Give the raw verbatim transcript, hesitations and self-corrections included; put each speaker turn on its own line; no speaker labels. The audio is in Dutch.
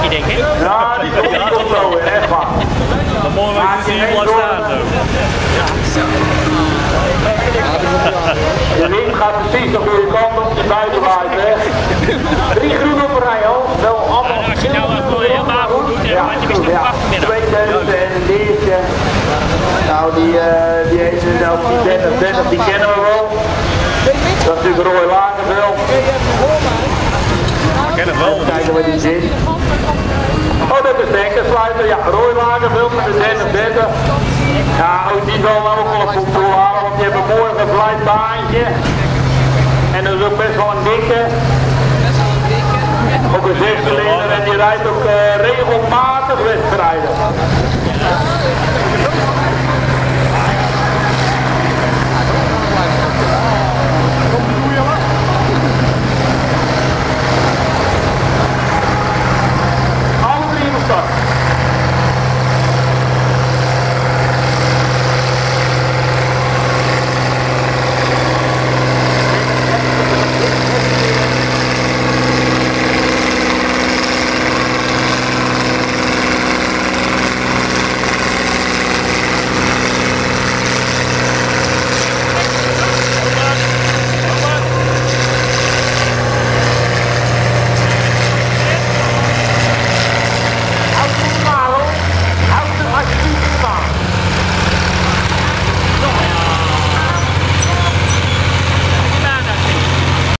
Nicky, denk ik.
Ja, die komt zo weer, echt waar.
Dat mooi wat je zien blijft staan.
De wind gaat precies de goede kant op, die buiten waait weg. Drie groen op een rij, hoor. Wel allemaal.
Als je nou even helemaal goed doet, dan want je bent nog prachtig.
Twee derde en een diertje. Nou, die, uh, die heeft nou die dertig, dertig, die kennen we wel. Dat is natuurlijk Roy Lagerveld.
Ik ken hem wel.
Even kijken waar die zit. Oh, dat is de hekkensluiter. Ja, Roy Lagerveld met de dertig, dertig. Ja, ook die zal nou ook wel een goed doorhalen, want die hebben een mooi gevleid baantje. En dat is ook best wel een dikke. Ook een zescilinder en die rijdt ook uh, regelmatig wedstrijden.